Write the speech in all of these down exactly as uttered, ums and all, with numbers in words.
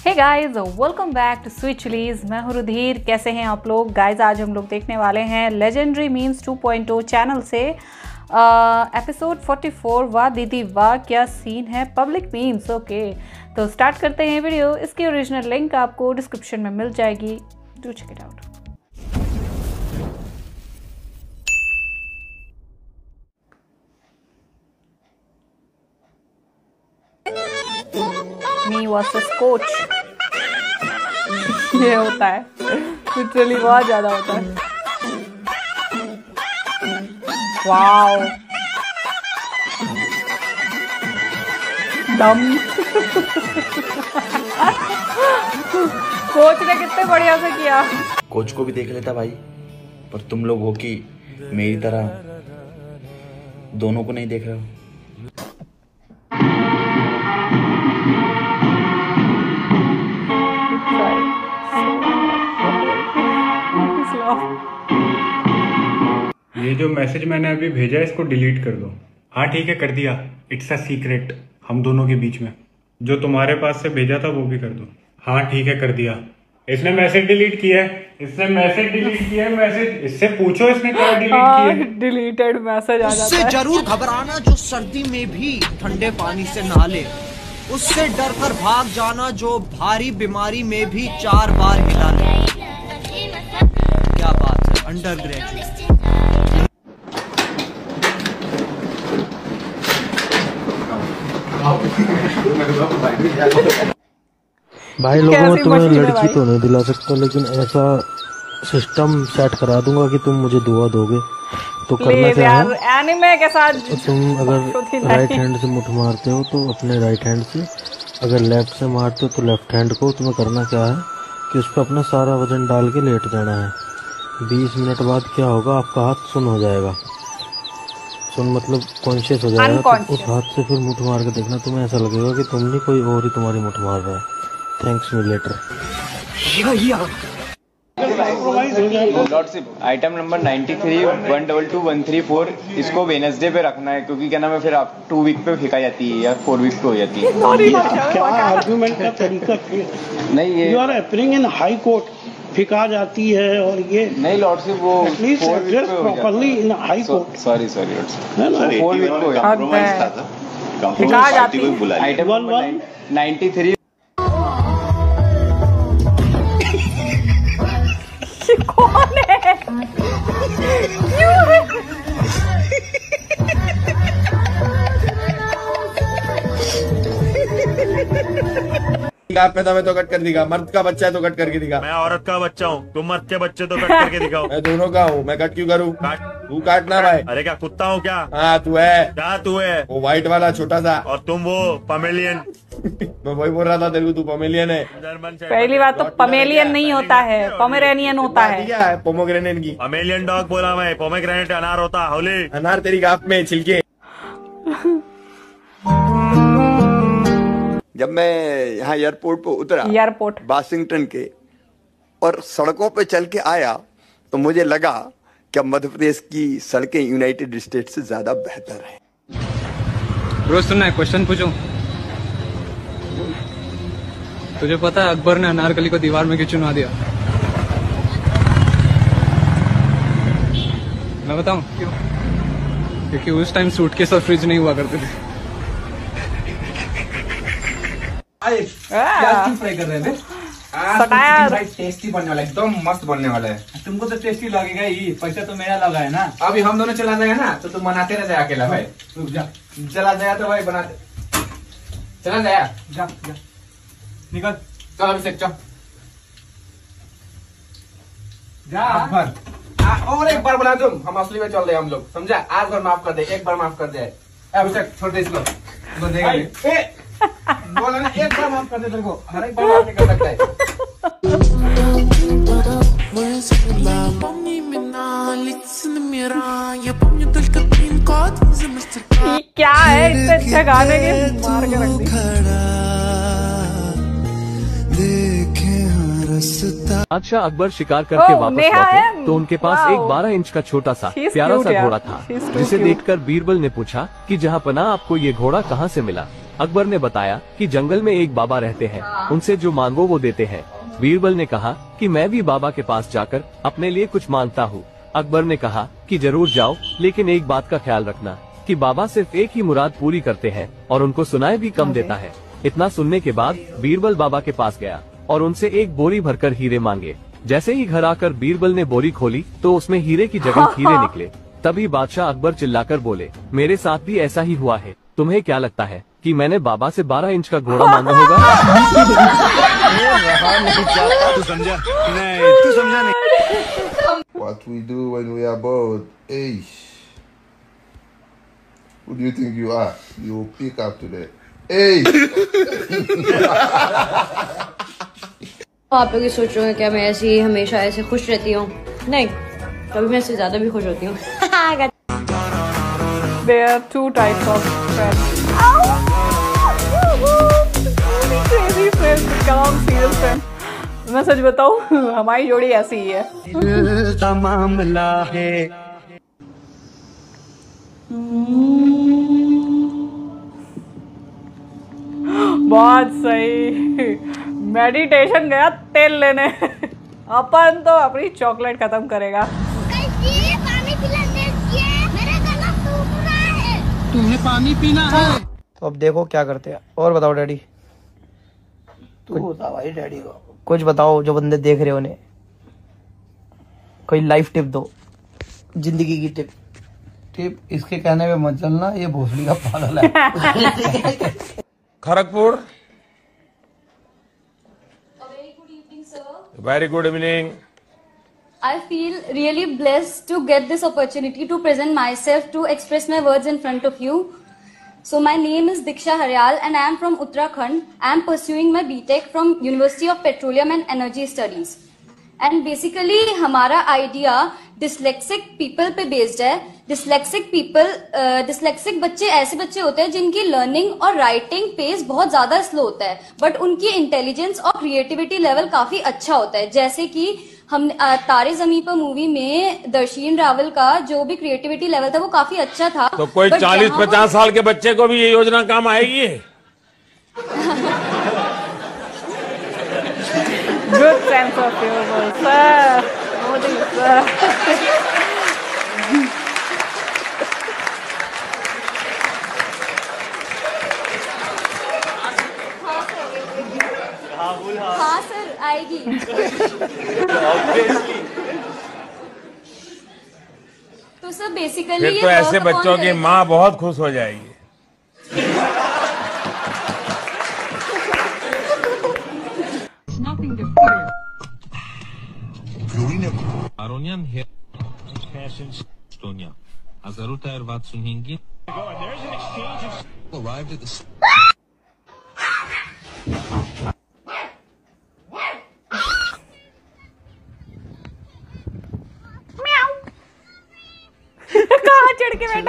Hey guys, welcome back to Sweet Chillies. मैं हूं रुधिर। कैसे हैं आप लोग गाइस? आज हम लोग देखने वाले हैं legendary memes two point O channel से एपिसोड चौवालीस। वाह दीदी वाह, क्या सीन है पब्लिक मीम्स। ओके, तो स्टार्ट करते हैं वीडियो। इसकी ओरिजिनल लिंक आपको डिस्क्रिप्शन में मिल जाएगी, do check it out. Me versus coach, ये होता है लिटरली, बहुत ज्यादा होता है। वाओ, दम कोच ने कितने बढ़िया से किया। कोच को भी देख लेता भाई, पर तुम लोग हो कि मेरी तरह दोनों को नहीं देख रहे हो। ये जो मैसेज मैंने अभी भेजा है इसको डिलीट कर दो। हाँ ठीक है, कर दिया। इट्स अ सीक्रेट हम दोनों के बीच में। जो तुम्हारे पास से भेजा था वो भी कर दो। हाँ ठीक है, कर दिया। इसने मैसेज डिलीट किया है, इसने मैसेज डिलीट किया है। मैसेज इससे पूछो इसने क्या डिलीट किया है। डिलीटेड मैसेज आ जाता है। उससे जरूर घबराना जो सर्दी में भी ठंडे पानी से नहा ले। उससे डर कर भाग जाना जो भारी बीमारी में भी चार बार हिला ले। क्या बात है, अंडर ग्रेजुएट। भाई लोगों में तुम्हें लड़की तो नहीं दिला सकता, लेकिन ऐसा सिस्टम सेट करा दूंगा कि तुम मुझे दुआ दोगे। तो करना क्या है, एनिमे के साथ तो तुम अगर राइट हैंड से मुठ मारते हो तो अपने राइट हैंड से, अगर लेफ्ट से मारते हो तो लेफ्ट हैंड को। तुम्हें करना क्या है कि उस पर अपना सारा वजन डाल के लेट जाना है। बीस मिनट बाद क्या होगा, आपका हाथ सुन हो जाएगा। सुन मतलब कॉन्शियस हो जाएगा। तो उस हाथ से फिर मुठ मार के देखना, तुम्हें ऐसा लगेगा कि तुम नहीं कोई और ही तुम्हारी मुठ मार रहा है। Thanks me later. Lordship item number ninety three one double two one three four, इसको वेनसडे पे रखना है क्योंकि क्या नाम है, फिर आप टू वीक पे फेंका जाती है या फोर वीक पे हो जाती है। क्या आर्गुमेंट का तरीका नहीं, ये you are appearing in high court, फेंका जाती है और ये नहीं लॉर्डशिप, वो फोर वीक पे हो properly in high court. Sorry sorry lordship, four week पे हो जाती है। Item number ninety three. कौन है? क्यों है? पैदा में तो कट कर दिखा, मर्द का बच्चा है तो कट करके दिखा। मैं औरत का बच्चा हूँ, तुम मर्द के बच्चे तो कट करके दिखाओ। मैं दोनों का हूँ, मैं कट क्यों करूँ? तू काटना भाई। अरे क्या कुत्ता हूँ क्या? हाँ तू है। क्या तू है? वो व्हाइट वाला छोटा सा, और तुम वो पमेलियन। मैं वही बोल रहा था तेरे को, तू पमेलियन है। पहली बात तो पमेलियन नहीं होता है, पोमेरेनियन होता है। पोमोग्रेनेट की पमेलियन डॉग बोला मैं, पोमेग्रेनेट अनार होता। होली अनार तेरी गाफ में छिलके। जब मैं यहाँ एयरपोर्ट पे उतरा, एयरपोर्ट वाशिंगटन के, और सड़कों पे चल के आया तो मुझे लगा कि मध्य प्रदेश की सड़कें यूनाइटेड स्टेट से ज्यादा बेहतर हैं। रोज सुनना है, क्वेश्चन पूछूं? तुझे पता है अकबर ने अनारकली को दीवार में क्यों चुनवा दिया? मैं बताऊं क्यों? क्योंकि उस टाइम सूटकेस और फ्रिज नहीं हुआ करते थे। क्या फ्राई कर रहे थे? भाई टेस्टी बनने वाला है, एकदम मस्त बनने वाला है। तुमको तो टेस्टी लगेगा ही, पैसा तो मेरा लगा है ना। अभी हम दोनों चला जाएगा ना तो तुम बनाते रह जाए अकेला भाई। रुक जा, चला जाएगा तो भाई बनाते चला जाएगा। जा जा निकल, चल अभी सेक चल जा। भर और एक बार बना तुम, हम असली में चल रहे हम लोग, समझा? आज बार माफ कर दे, एक बार माफ कर दे। अभिषेक छोड़ दे इसको, बोला ना एक बार माफ कर दे तेरे को, हर एक बार माफ नहीं कर सकता है। क्या है इतने अच्छे गाने के मार के रख दी। बादशाह अकबर शिकार करके वापस लौटे तो उनके पास एक बारह इंच का छोटा सा प्यारा सा घोड़ा था, जिसे देखकर बीरबल ने पूछा कि जहाँ पनाह आपको ये घोड़ा कहाँ से मिला। अकबर ने बताया कि जंगल में एक बाबा रहते हैं, उनसे जो मांगो वो देते हैं। बीरबल ने कहा कि मैं भी बाबा के पास जाकर अपने लिए कुछ मांगता हूँ। अकबर ने कहा कि जरूर जाओ, लेकिन एक बात का ख्याल रखना कि बाबा सिर्फ एक ही मुराद पूरी करते हैं और उनको सुनाए भी कम देता है। इतना सुनने के बाद बीरबल बाबा के पास गया और उनसे एक बोरी भरकर हीरे मांगे। जैसे ही घर आकर बीरबल ने बोरी खोली तो उसमें हीरे की जगह हीरे निकले। तभी बादशाह अकबर चिल्लाकर बोले, मेरे साथ भी ऐसा ही हुआ है। तुम्हें क्या लगता है कि मैंने बाबा से बारह इंच का घोड़ा मांगा होगा? तू समझा नहीं, तू समझा नहीं। What we do when we are bored? Hey, who do you think you are? You pick up today. Hey. आप लोग ये सोच रहे हैं क्या मैं ऐसी हमेशा ऐसे खुश रहती हूँ? नहीं, कभी मैं इससे ज्यादा भी खुश होती हूँ। There are two types of friends. Crazy friends, calm, serious friends. मैं सच बताऊँ, हमारी जोड़ी ऐसी ही है। मामला है। बहुत सही। मेडिटेशन गया तेल लेने। अपन तो अपनी चॉकलेट खत्म करेगा। तुम्हें पानी पीना है। तो अब देखो क्या करते हैं। और बताओ डैडी। तू बता भाई डैडी को। कुछ बताओ जो बंदे देख रहे हो उन्हें। कोई लाइफ टिप दो, जिंदगी की टिप। टिप इसके कहने पे मत चलना, ये भोसड़ी का पागल है। Kharagpur. Very good evening. I feel really blessed to get this opportunity to present myself, to express my words in front of you. So my name is Diksha Haryal and I am from Uttarakhand. I am pursuing my B Tech from University of Petroleum and Energy Studies. And basically हमारा idea dyslexic people पे based है। Dyslexic people, uh, dyslexic बच्चे ऐसे बच्चे होते हैं जिनकी learning और writing pace बहुत ज्यादा slow होता है, but उनकी intelligence और creativity level काफी अच्छा होता है। जैसे कि हम तारे ज़मीं पर मूवी में दर्शीन रावल का जो भी क्रिएटिविटी लेवल था वो काफी अच्छा था। तो कोई चालीस पचास साल के बच्चे को भी ये योजना काम आएगी? Good sense of humor, sir. Modi, sir. हाँ सर, आएगी। तो सर बेसिकली फिर तो ऐसे बच्चों की माँ बहुत खुश हो जाएगी। Aronian here, fashion Estonia. Azaru tayar baat sunengi. There's an exchange of arrived at the. कहाँ चढ़ के बैठा?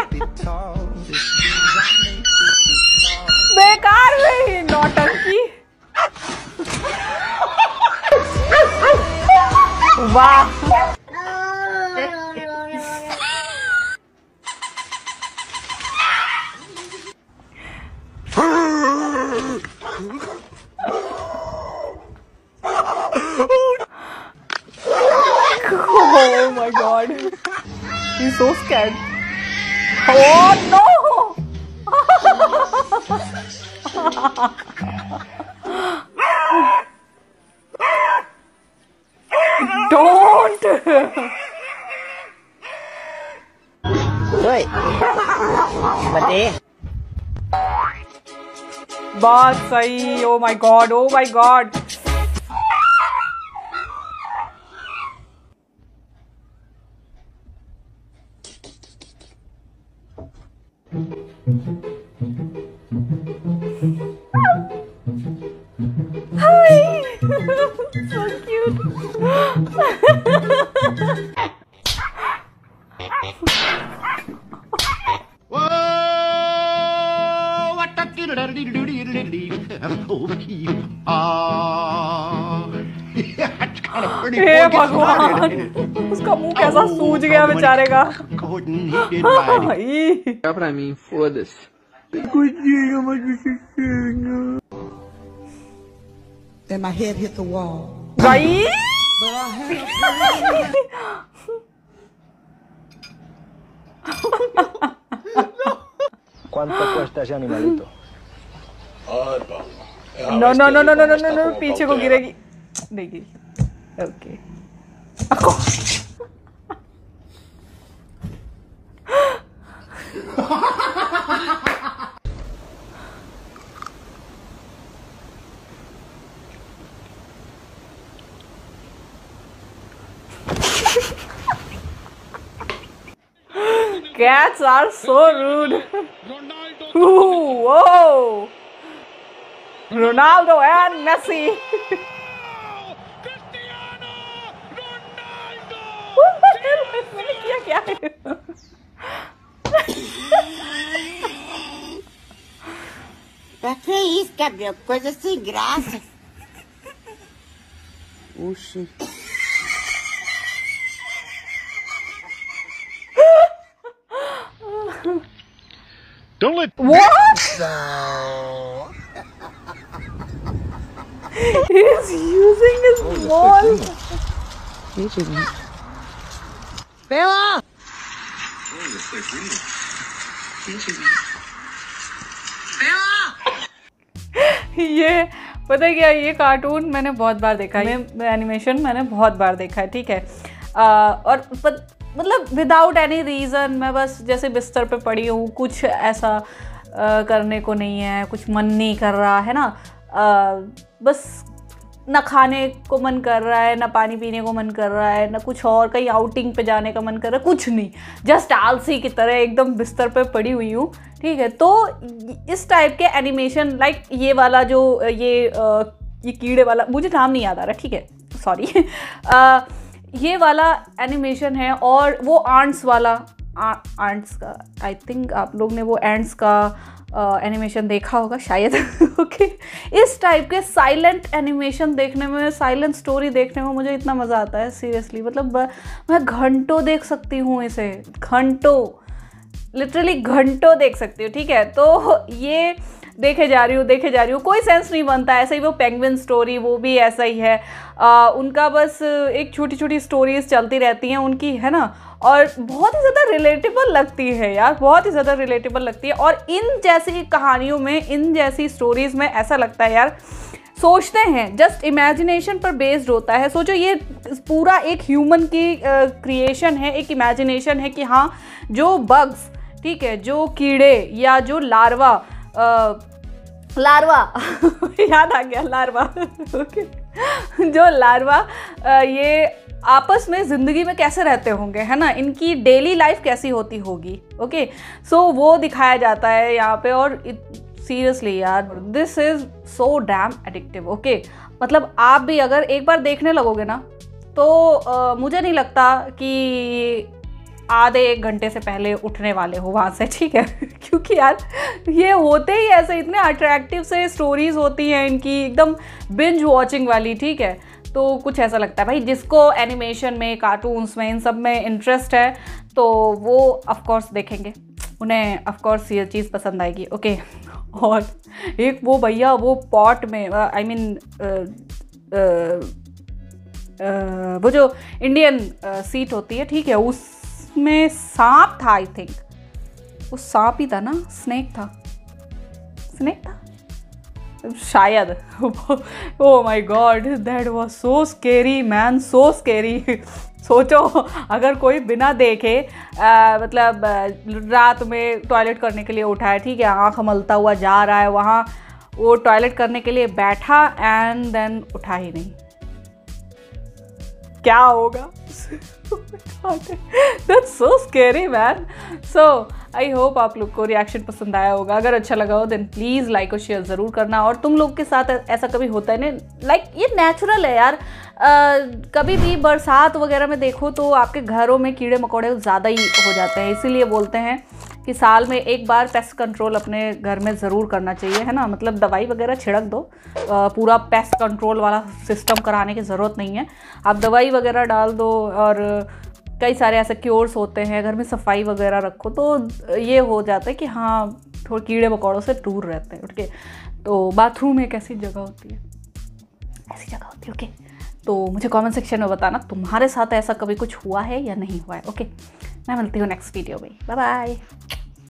बेकार में नौटंकी। वाह। Oh my God. He's so scared. Oh no! Don't! Wait. बते। बहुत सही। Oh my God! Oh my God! Hi! So cute. हे भगवान, उसका मुंह कैसा सूज गया बेचारे का। I mean, for this, Then my head hit the wall. Right? But I had a ¿Cuánto cuesta ese animalito? No, no, no, no, no, no, no, no, पीछे को गिरेगी, नहीं गिरी, okay. Cats are so rude. Ooh, whoa! Ronaldo and Messi. मैंने किया क्या है? Café isso, Gabriel, coisa sem graça. Oxi. Don't let. What? No. He's using his ball. Bella! ये पता है क्या, ये कार्टून मैंने बहुत बार देखा है, ये एनिमेशन मैंने बहुत बार देखा है, ठीक है। आ, और पत, मतलब विदाउट एनी रीज़न मैं बस जैसे बिस्तर पे पड़ी हूँ, कुछ ऐसा आ, करने को नहीं है, कुछ मन नहीं कर रहा है ना, आ, बस ना खाने को मन कर रहा है, ना पानी पीने को मन कर रहा है, ना कुछ और कहीं आउटिंग पे जाने का मन कर रहा है, कुछ नहीं, जस्ट आलसी की तरह एकदम बिस्तर पे पड़ी हुई हूँ, ठीक है। तो इस टाइप के एनिमेशन, लाइक ये वाला जो ये आ, ये कीड़े वाला, मुझे नाम नहीं याद आ रहा, ठीक है, सॉरी, ये वाला एनिमेशन है, और वो आंट्स वाला, आंट्स का, आई थिंक आप लोग ने वो एंट्स का एनिमेशन uh, देखा होगा शायद। ओके, इस टाइप के साइलेंट एनिमेशन देखने में, साइलेंट स्टोरी देखने में मुझे इतना मज़ा आता है, सीरियसली, मतलब मैं घंटों देख सकती हूँ इसे, घंटों, लिटरली घंटों देख सकती हूँ, ठीक है। तो ये देखे जा रही हूँ देखे जा रही हूँ कोई सेंस नहीं बनता। ऐसे ही वो पेंगुइन स्टोरी, वो भी ऐसा ही है, आ, उनका बस एक छोटी छोटी स्टोरीज चलती रहती हैं उनकी, है ना, और बहुत ही ज़्यादा रिलेटेबल लगती है यार, बहुत ही ज़्यादा रिलेटेबल लगती है। और इन जैसी कहानियों में, इन जैसी स्टोरीज़ में ऐसा लगता है यार, सोचते हैं, जस्ट इमेजिनेशन पर बेस्ड होता है। सोचो ये पूरा एक ह्यूमन की क्रिएशन है, एक इमेजिनेशन है कि हाँ जो बग्स, ठीक है, जो कीड़े या जो लार्वा, आ, लार्वा याद आ गया, लार्वा ओके, जो लार्वा आ, ये आपस में ज़िंदगी में कैसे रहते होंगे, है ना, इनकी डेली लाइफ कैसी होती होगी। ओके, सो वो दिखाया जाता है यहाँ पे, और सीरियसली यार this is so damn addictive. Okay, मतलब आप भी अगर एक बार देखने लगोगे ना, तो आ, मुझे नहीं लगता कि आधे एक घंटे से पहले उठने वाले हो वहाँ से, ठीक है क्योंकि यार ये होते ही ऐसे, इतने अट्रैक्टिव से स्टोरीज़ होती हैं इनकी, एकदम बिंज वॉचिंग वाली, ठीक है। तो कुछ ऐसा लगता है भाई, जिसको एनिमेशन में, कार्टून्स में, इन सब में इंटरेस्ट है, तो वो ऑफ कोर्स देखेंगे, उन्हें ऑफ कोर्स ये चीज़ पसंद आएगी। ओके, और एक वो भैया वो पॉट में, आई I मीन mean, वो जो इंडियन सीट होती है, ठीक है, उसमें सांप था, आई थिंक वो सांप ही था ना, स्नेक था, स्नेक था शायद। Oh my god, that was so scary man, so scary. सोचो अगर कोई बिना देखे आ, मतलब रात में टॉयलेट करने के लिए उठा है, ठीक है, आँख मलता हुआ जा रहा है वहाँ, वो टॉयलेट करने के लिए बैठा एंड देन उठा ही नहीं, क्या होगा? That's so scary man. So I hope आप लोग को रिएक्शन पसंद आया होगा। अगर अच्छा लगा हो देन प्लीज़ लाइक और शेयर ज़रूर करना। और तुम लोग के साथ ऐसा कभी होता है ना, लाइक ये नेचुरल है यार, आ, कभी भी बरसात वगैरह में देखो तो आपके घरों में कीड़े मकोड़े ज़्यादा ही हो जाते हैं। इसीलिए बोलते हैं कि साल में एक बार पेस्ट कंट्रोल अपने घर में ज़रूर करना चाहिए, है ना, मतलब दवाई वगैरह छिड़क दो, आ, पूरा पेस्ट कंट्रोल वाला सिस्टम कराने की ज़रूरत नहीं है, आप दवाई वगैरह डाल दो। और कई सारे ऐसे क्योर्स होते हैं, घर में सफाई वगैरह रखो तो ये हो जाता है कि हाँ थोड़े कीड़े मकोड़ों से दूर रहते हैं। ओके, तो बाथरूम एक ऐसी जगह होती है, ऐसी जगह होती है। ओके, तो मुझे कमेंट सेक्शन में बताना तुम्हारे साथ ऐसा कभी कुछ हुआ है या नहीं हुआ है। ओके, मैं मिलती हूँ नेक्स्ट वीडियो में। Bye bye.